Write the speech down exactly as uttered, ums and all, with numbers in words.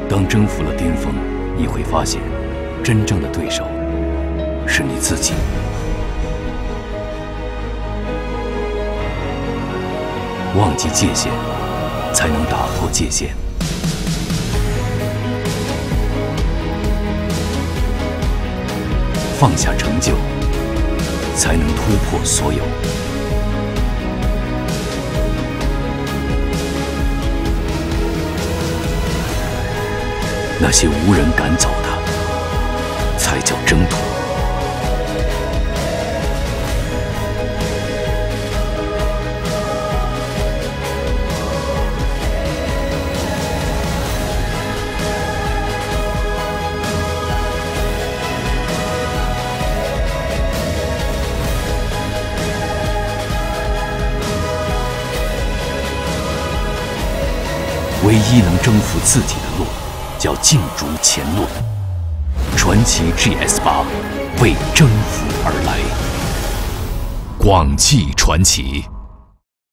当征服了巅峰，你会发现，真正的对手是你自己。忘记界限，才能打破界限。放下成就，才能突破所有。那些无人赶走的，才叫征途。唯一能征服自己的路，叫尽逐前路。传奇 G S 八为征服而来。广汽传祺。